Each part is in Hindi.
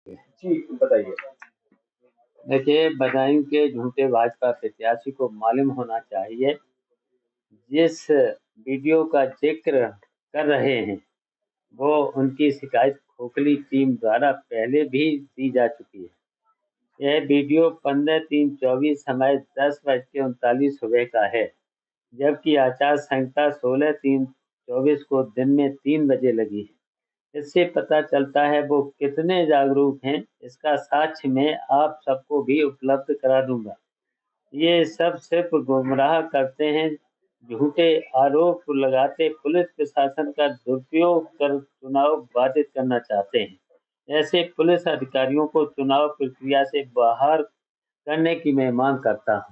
जी, बताइए। देखिए, बदायूं के झूठे भाजपा प्रत्याशी को मालूम होना चाहिए, जिस वीडियो का जिक्र कर रहे हैं वो उनकी शिकायत खोखली टीम द्वारा पहले भी दी जा चुकी है। यह वीडियो 15/3/24 समय 10:39 सुबह का है, जबकि आचार संहिता 16/3/24 को दिन में 3 बजे लगी है। इससे पता चलता है वो कितने जागरूक हैं। इसका साक्ष्य मैं आप सबको भी उपलब्ध करा दूंगा। ये सब सिर्फ गुमराह करते हैं, झूठे आरोप लगाते पुलिस प्रशासन का दुरुपयोग कर चुनाव बाधित करना चाहते हैं। ऐसे पुलिस अधिकारियों को चुनाव प्रक्रिया से बाहर करने की मैं मांग करता हूं।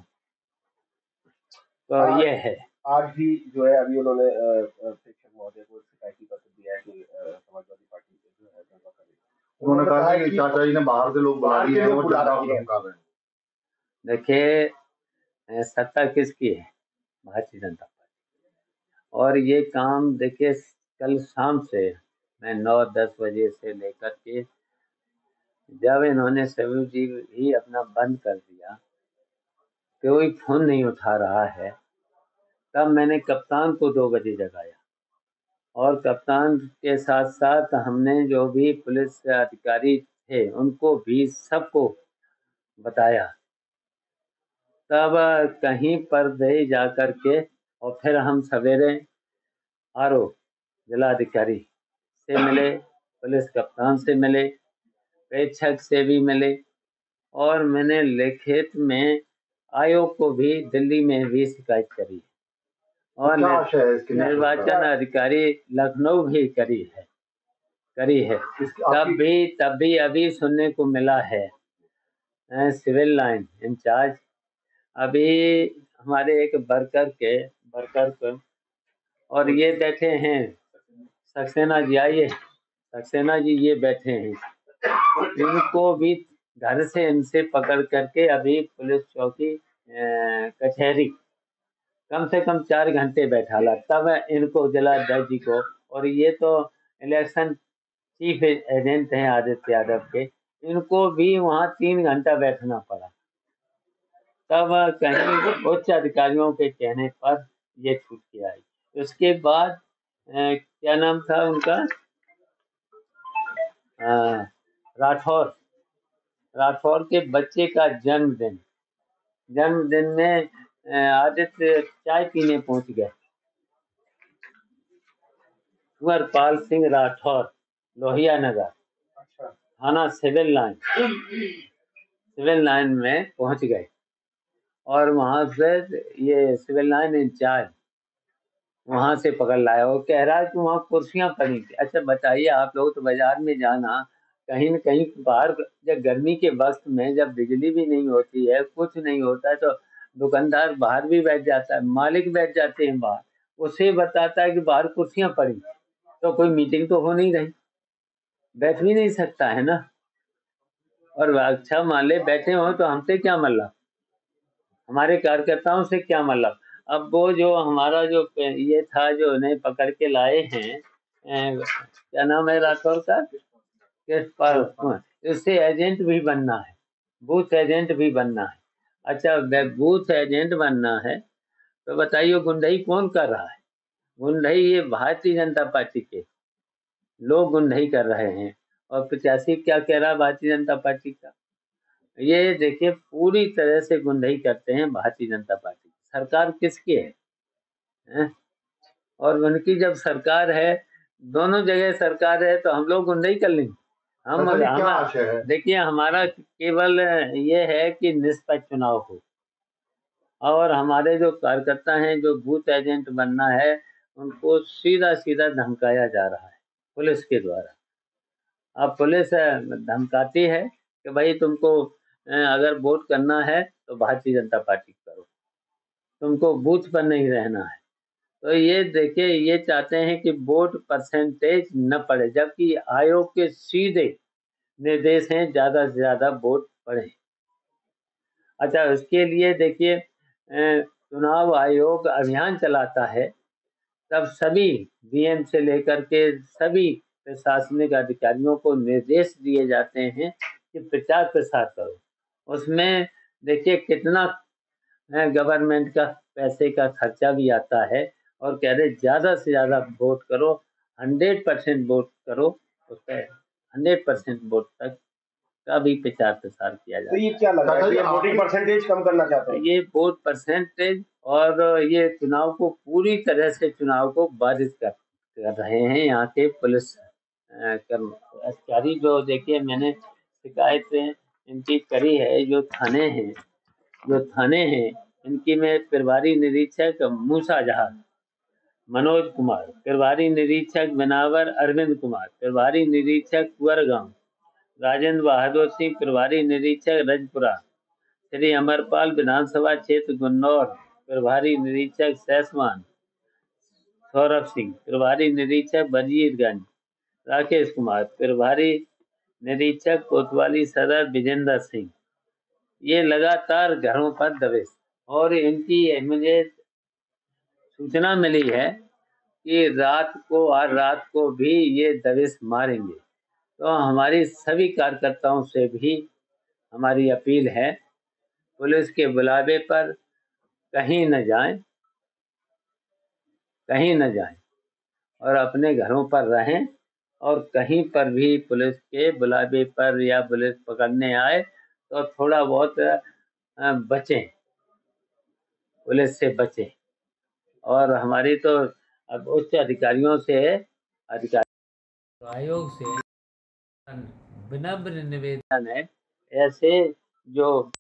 तो आज ये है। आज भी जो है अभी उन्होंने प्रेक्षक महोदय को शिकायती पत्र दिया है कि समाजवादी पार्टी जो है जनता करेगी। उन्होंने कहा है कि चाचा जी ने बाहर से लोग बुला लिए हैं, वो जनता को धमका रहे हैं। देखिए, सत्ता किसकी है? भारतीय जनता पार्टी। और ये काम देखिए, कल शाम से मैं 9-10 बजे से लेकर के जब इन्होंने सभी जी ही अपना बंद कर दिया, कोई फोन नहीं उठा रहा है, तब मैंने कप्तान को 2 बजे जगाया और कप्तान के साथ साथ हमने जो भी पुलिस अधिकारी थे उनको भी सबको बताया। तब कहीं पर दे जाकर के और फिर हम सवेरे आरओ जिलाधिकारी से मिले, पुलिस कप्तान से मिले, प्रेक्षक से भी मिले और मैंने लिखित में आयोग को भी दिल्ली में भी शिकायत करी और निर्वाचन अधिकारी लखनऊ भी करी है। तब भी अभी सुनने को मिला है सिविल लाइन इंचार्ज अभी हमारे एक वर्कर को और ये बैठे हैं सक्सेना जी, आइए सक्सेना जी, ये बैठे हैं, इनको भी घर से इनसे पकड़ करके अभी पुलिस चौकी कचहरी कम से कम 4 घंटे बैठाला, तब इनको जिलाध्यक्ष जी को, और ये तो इलेक्शन चीफ एजेंट हैं आदित्य यादव के, इनको भी वहाँ 3 घंटा बैठना पड़ा। तब कहीं उच्च अधिकारियों के कहने पर ये छूट के आई। उसके बाद क्या नाम था उनका, राठौर के बच्चे का जन्मदिन में आदित्य चाय पीने पहुंच गए। कुंवरपाल सिंह राठौर, लोहिया नगर, थाना सिविल लाइन में पहुंच गए और वहां से ये सिविल लाइन इंचार्ज वहां से पकड़ लाया और कह रहा है कि वहाँ कुर्सियां पड़ी थी। अच्छा बताइए, आप लोग तो बाजार में जाना, कहीं न कहीं बाहर जब गर्मी के वक्त में जब बिजली भी नहीं होती है, कुछ नहीं होता है, तो दुकानदार बाहर भी बैठ जाता है, मालिक बैठ जाते हैं बाहर, उसे बताता है कि बाहर कुर्सियां पड़ी, तो कोई मीटिंग तो हो नहीं रही, बैठ भी नहीं सकता है ना। और अच्छा मान ले बैठे हो तो हमसे क्या मतलब, हमारे कार्यकर्ताओं से क्या मतलब। अब वो जो हमारा जो ये था जो उन्हें पकड़ के लाए हैं, क्या नाम है राठौर का, इससे एजेंट भी बनना है, बूथ एजेंट भी बनना है। अच्छा, बूथ एजेंट बनना है तो बताइए गुंडई कौन कर रहा है? गुंडई ये भारतीय जनता पार्टी के लोग गुंडई कर रहे हैं। और प्रत्याशी क्या कह रहा है भारतीय जनता पार्टी का? ये देखिए पूरी तरह से गुंडई करते हैं भारतीय जनता पार्टी। सरकार किसकी है? और उनकी जब सरकार है, दोनों जगह सरकार है, तो हम लोग गुंडई कर लेंगे। हम देखिए, हमारा केवल ये है कि निष्पक्ष चुनाव हो और हमारे जो कार्यकर्ता हैं जो बूथ एजेंट बनना है उनको सीधा सीधा धमकाया जा रहा है पुलिस के द्वारा। अब पुलिस धमकाती है कि भाई तुमको अगर वोट करना है तो भारतीय जनता पार्टी करो, तुमको बूथ पर नहीं रहना है। तो ये देखिए, ये चाहते हैं कि वोट परसेंटेज न पड़े, जबकि आयोग के सीधे निर्देश हैं ज़्यादा से ज़्यादा वोट पड़े। अच्छा, उसके लिए देखिए चुनाव आयोग अभियान चलाता है, तब सभी डीएम से लेकर के सभी प्रशासनिक अधिकारियों को निर्देश दिए जाते हैं कि प्रचार प्रसार करो। उसमें देखिए कितना गवर्नमेंट का पैसे का खर्चा भी आता है, और कह रहे ज़्यादा से ज़्यादा वोट करो, 100% वोट करो, उसका 100% वोट तक का भी प्रचार प्रसार किया जाता तो है। ये क्या लग रहा है, ये वोटिंग परसेंटेज कम करना चाहते हैं? ये वोट परसेंटेज और ये चुनाव को पूरी तरह से चुनाव को बाधित कर रहे हैं यहाँ के पुलिस कर्मचारी। जो देखिए मैंने शिकायतें इनकी करी है, जो थाने हैं इनकी में प्रभारी निरीक्षक मूसा जहां, मनोज कुमार, प्रभारी निरीक्षक बिनावर अरविंद कुमार, प्रभारी निरीक्षक कुंवरगांव राजेंद्र बहादुर सिंह, प्रभारी निरीक्षक रजपुरा श्री अमरपाल, विधानसभा क्षेत्र गुन्नौर प्रभारी निरीक्षक सैसमान सौरभ सिंह, प्रभारी निरीक्षक वजीरगंज राकेश कुमार, प्रभारी निरीक्षक कोतवाली सदर विजेंद्र सिंह। ये लगातार घरों पर दबिश, और इनकी मुझे सूचना मिली है कि आज रात को भी ये दबिश मारेंगे। तो हमारी सभी कार्यकर्ताओं से भी हमारी अपील है, पुलिस के बुलावे पर कहीं न जाएं और अपने घरों पर रहें, और कहीं पर भी पुलिस के बुलावे पर या पुलिस पकड़ने आए तो थोड़ा बहुत बचें, पुलिस से बचें। और हमारी तो अब उच्च अधिकारियों से आयोग से विनम्र निवेदन है, ऐसे जो